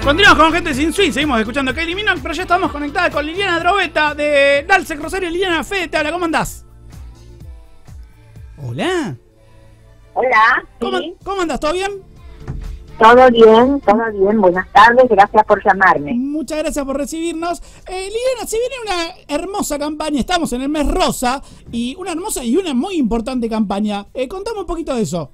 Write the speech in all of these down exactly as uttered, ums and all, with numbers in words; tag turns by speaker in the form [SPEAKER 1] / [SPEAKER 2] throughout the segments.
[SPEAKER 1] Continuamos con Gente Sin Swing, seguimos escuchando a Kylie Minogue, pero ya estamos conectadas con Liliana Droveta de Dalsec Rosario. Liliana, Fede te habla, ¿cómo andás? Hola.
[SPEAKER 2] Hola.
[SPEAKER 1] ¿Cómo,
[SPEAKER 2] ¿sí?
[SPEAKER 1] ¿Cómo andás? ¿Todo bien?
[SPEAKER 2] Todo bien, todo bien. Buenas tardes, gracias por llamarme.
[SPEAKER 1] Muchas gracias por recibirnos. Eh, Liliana, se viene una hermosa campaña, estamos en el mes rosa, y una hermosa y una muy importante campaña. Eh, contame un poquito de eso.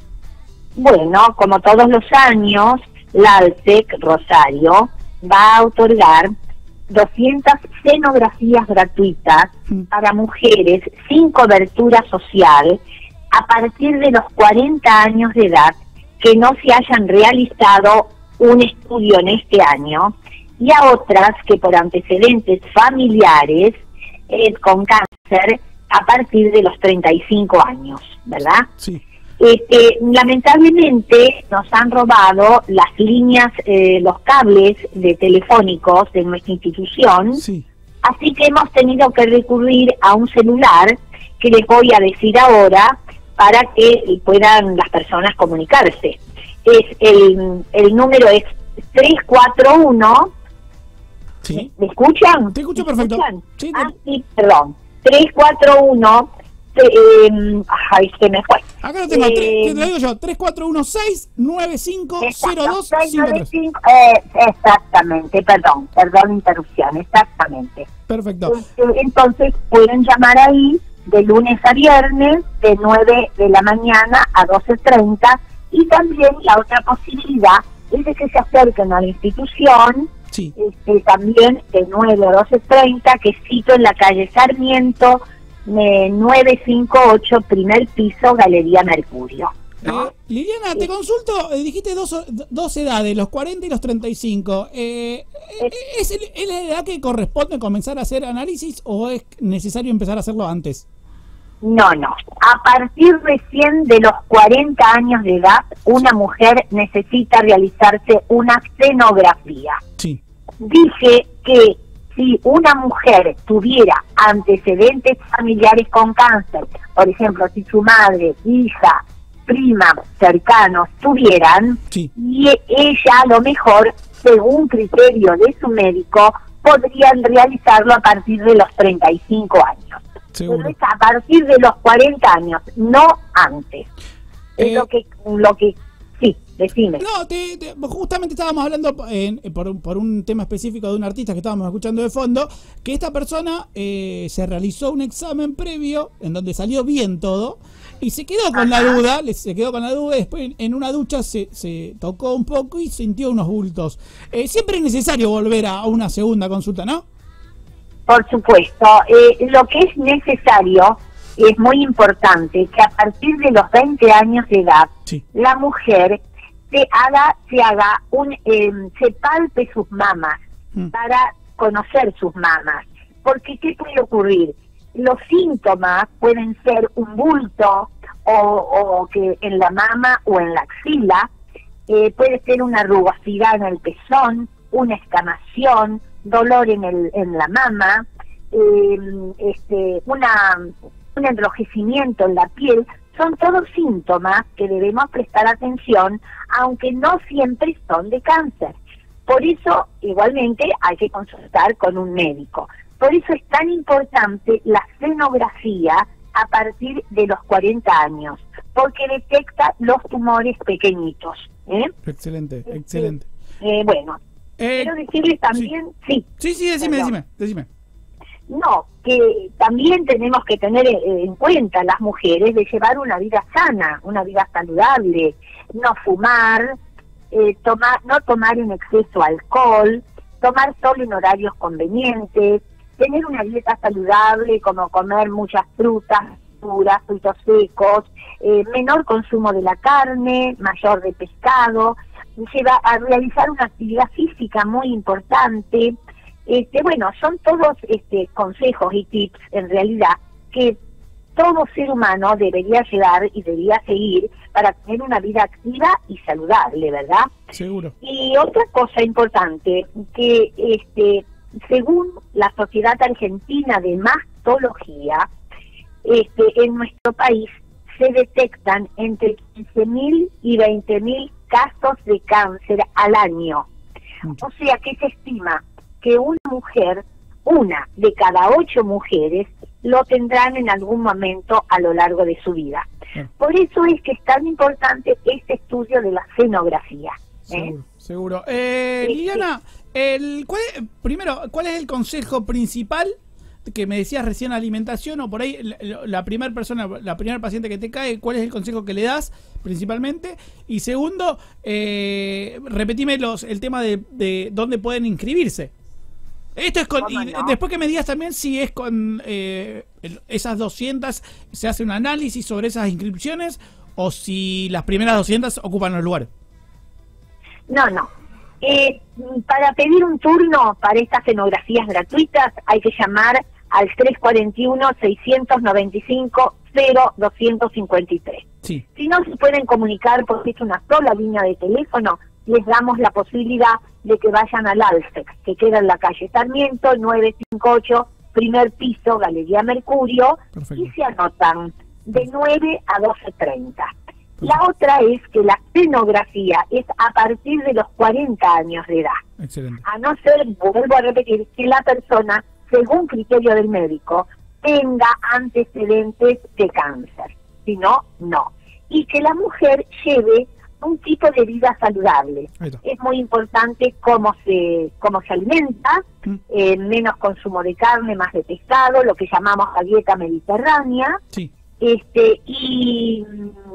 [SPEAKER 2] Bueno, como todos los años, la Dalsec Rosario va a otorgar doscientas cenografías gratuitas para mujeres sin cobertura social a partir de los cuarenta años de edad que no se hayan realizado un estudio en este año, y a otras que por antecedentes familiares eh, con cáncer a partir de los treinta y cinco años, ¿verdad?
[SPEAKER 1] Sí.
[SPEAKER 2] Este, lamentablemente nos han robado las líneas, eh, los cables de telefónicos de nuestra institución,
[SPEAKER 1] Sí.
[SPEAKER 2] así que hemos tenido que recurrir a un celular que les voy a decir ahora para que puedan las personas comunicarse. Es el, el número es tres cuatro uno.
[SPEAKER 1] Sí.
[SPEAKER 2] ¿Me escuchan?
[SPEAKER 1] Te escucho
[SPEAKER 2] ¿Me
[SPEAKER 1] perfecto.
[SPEAKER 2] escuchan?
[SPEAKER 1] Sí, te-
[SPEAKER 2] Ah, sí, perdón. tres cuatro uno. Eh, ay, se me fue.
[SPEAKER 1] Acá lo tengo,
[SPEAKER 2] Eh,
[SPEAKER 1] tre- te lo digo yo, tres cuatro uno seis nueve cinco cero dos cinco tres.
[SPEAKER 2] Eh, exactamente, perdón, perdón interrupción, exactamente.
[SPEAKER 1] Perfecto.
[SPEAKER 2] Este, entonces pueden llamar ahí de lunes a viernes de nueve de la mañana a doce treinta, y también la otra posibilidad es de que se acerquen a la institución,
[SPEAKER 1] Sí.
[SPEAKER 2] este, también de nueve a doce treinta, que cito en la calle Sarmiento, eh, novecientos cincuenta y ocho, primer piso, Galería Mercurio. ¿no?
[SPEAKER 1] Eh, Liliana, te consulto, eh, dijiste dos, dos edades, los cuarenta y los treinta y cinco. Eh, eh, ¿es, el- ¿Es la edad que corresponde comenzar a hacer análisis o es necesario empezar a hacerlo antes?
[SPEAKER 2] No, no. A partir recién de los cuarenta años de edad, una mujer necesita realizarse una cenografía.
[SPEAKER 1] Sí.
[SPEAKER 2] Dije que si una mujer tuviera antecedentes familiares con cáncer, por ejemplo, si su madre, hija, prima, cercanos tuvieran,
[SPEAKER 1] Sí.
[SPEAKER 2] y e- ella a lo mejor, según criterio de su médico, podrían realizarlo a partir de los treinta y cinco años.
[SPEAKER 1] Seguro.
[SPEAKER 2] Pero es a partir de los cuarenta años, no antes. Es
[SPEAKER 1] Eh,
[SPEAKER 2] lo que, lo que, sí, decime.
[SPEAKER 1] No, te, te- justamente estábamos hablando en- por, un- por un tema específico de un artista que estábamos escuchando de fondo, que esta persona eh, se realizó un examen previo en donde salió bien todo y se quedó con la duda, le- se quedó con la duda y después en, en una ducha se, se tocó un poco y sintió unos bultos. Eh, siempre es necesario volver a una segunda consulta, ¿no?
[SPEAKER 2] Por supuesto, eh, lo que es necesario, es muy importante, que a partir de los veinte años de edad,
[SPEAKER 1] Sí.
[SPEAKER 2] la mujer se haga, se haga un, eh, se palpe sus mamas
[SPEAKER 1] Mm.
[SPEAKER 2] para conocer sus mamas. Porque ¿qué puede ocurrir? Los síntomas pueden ser un bulto o, o que en la mama o en la axila, eh, puede ser una rugosidad en el pezón, una escamación, dolor en el en la mama, eh, este, una un enrojecimiento en la piel. Son todos síntomas que debemos prestar atención, aunque no siempre son de cáncer. Por eso, igualmente, hay que consultar con un médico. Por eso es tan importante la cenografía a partir de los cuarenta años, porque detecta los tumores pequeñitos. ¿eh?
[SPEAKER 1] Excelente, excelente.
[SPEAKER 2] Eh, bueno,
[SPEAKER 1] Eh,
[SPEAKER 2] quiero decirles también, sí,
[SPEAKER 1] sí, sí, decime,
[SPEAKER 2] Perdón.
[SPEAKER 1] decime, decime.
[SPEAKER 2] no, que también tenemos que tener eh, en cuenta las mujeres de llevar una vida sana, una vida saludable, no fumar, eh, tomar, no tomar en exceso alcohol, tomar solo en horarios convenientes, tener una dieta saludable como comer muchas frutas, verduras, frutos secos, eh, menor consumo de la carne, mayor de pescado, lleva a realizar una actividad física muy importante. Este, bueno, son todos este, consejos y tips en realidad que todo ser humano debería llevar y debería seguir para tener una vida activa y saludable, ¿verdad?
[SPEAKER 1] Seguro.
[SPEAKER 2] Y otra cosa importante, que este, según la Sociedad Argentina de Mastología, este, en nuestro país se detectan entre quince mil y veinte mil casos de cáncer al año.
[SPEAKER 1] Mucho.
[SPEAKER 2] O sea que se estima que una mujer, una de cada ocho mujeres, lo tendrán en algún momento a lo largo de su vida.
[SPEAKER 1] Claro.
[SPEAKER 2] Por eso es que es tan importante este estudio de la cenografía. ¿eh?
[SPEAKER 1] Seguro, seguro. Eh,
[SPEAKER 2] Sí,
[SPEAKER 1] Liliana, el, ¿cuál es- primero, ¿cuál es el consejo principal que me decías recién, alimentación, o por ahí la, la primera persona, la primera paciente que te cae, cuál es el consejo que le das principalmente? Y segundo, eh, repetime los, el tema de, de dónde pueden inscribirse. Esto es con,
[SPEAKER 2] ¿Cómo
[SPEAKER 1] y
[SPEAKER 2] no?
[SPEAKER 1] después que me digas también si es con eh, el- esas doscientas, se hace un análisis sobre esas inscripciones, o si las primeras doscientas ocupan los lugares.
[SPEAKER 2] No, no. Eh, para pedir un turno para estas cenografías gratuitas hay que llamar al tres cuatro uno, seis nueve cinco, cero dos cinco tres.
[SPEAKER 1] Sí.
[SPEAKER 2] Si no se pueden comunicar porque es una sola línea de teléfono, les damos la posibilidad de que vayan al ALSEC, que queda en la calle Sarmiento, novecientos cincuenta y ocho, primer piso, Galería Mercurio,
[SPEAKER 1] Perfecto.
[SPEAKER 2] y se anotan de nueve a doce treinta. La otra es que la cenografía es a partir de los cuarenta años de edad.
[SPEAKER 1] Excelente.
[SPEAKER 2] A no ser, vuelvo a repetir, que la persona, según criterio del médico, tenga antecedentes de cáncer. Si no, no. Y que la mujer lleve un tipo de vida saludable.
[SPEAKER 1] Ahí está.
[SPEAKER 2] Es muy importante cómo se, cómo se alimenta,
[SPEAKER 1] Mm.
[SPEAKER 2] eh, menos consumo de carne, más de pescado, lo que llamamos la dieta mediterránea.
[SPEAKER 1] Sí.
[SPEAKER 2] Este, y,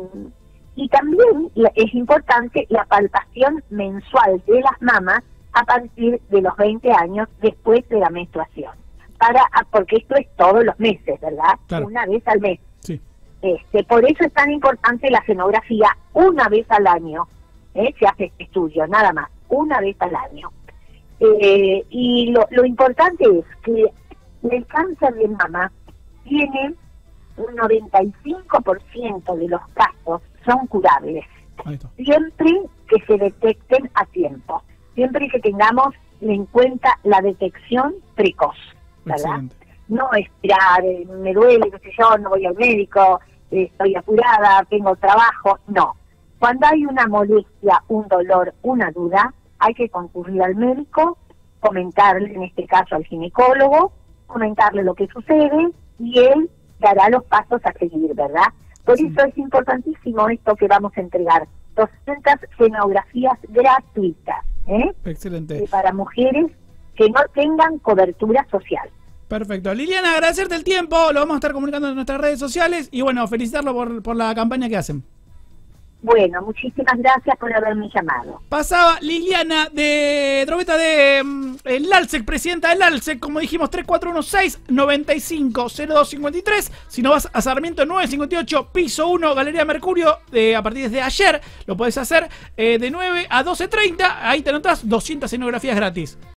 [SPEAKER 2] y también la- es importante la palpación mensual de las mamas a partir de los veinte años después de la menstruación. Para, porque esto es todos los meses, ¿verdad?
[SPEAKER 1] Claro.
[SPEAKER 2] Una vez al mes.
[SPEAKER 1] Sí.
[SPEAKER 2] Este, por eso es tan importante la cenografía una vez al año. ¿eh? Se hace este estudio, nada más, una vez al año. Eh, y lo, lo importante es que el cáncer de mama tiene un noventa y cinco por ciento de los casos son curables,
[SPEAKER 1] Ahí está.
[SPEAKER 2] siempre que se detecten a tiempo, siempre que tengamos en cuenta la detección precoz, ¿verdad?
[SPEAKER 1] Excelente.
[SPEAKER 2] No esperar, eh, me duele, qué sé yo, no voy al médico, eh, estoy apurada, tengo trabajo, no. Cuando hay una molestia, un dolor, una duda, hay que concurrir al médico, comentarle, en este caso al ginecólogo, comentarle lo que sucede y él dará los pasos a seguir, ¿verdad? Por
[SPEAKER 1] Sí.
[SPEAKER 2] eso es importantísimo esto que vamos a entregar, doscientas cenografías gratuitas, ¿eh?
[SPEAKER 1] Excelente.
[SPEAKER 2] Eh, para mujeres que no tengan cobertura social.
[SPEAKER 1] Perfecto. Liliana, agradecerte el tiempo. Lo vamos a estar comunicando en nuestras redes sociales. Y bueno, felicitarlo por, por la campaña que hacen.
[SPEAKER 2] Bueno, muchísimas gracias por haberme llamado.
[SPEAKER 1] Pasaba Liliana de Drobeta de mm, el ALSEC, presidenta del ALSEC, como dijimos, tres cuatro uno seis, nueve cinco, cero dos cinco tres. Si no vas a Sarmiento novecientos cincuenta y ocho, piso uno, Galería Mercurio, eh, a partir de ayer, lo podés hacer eh, de nueve a doce treinta. Ahí te anotás doscientas escenografías gratis.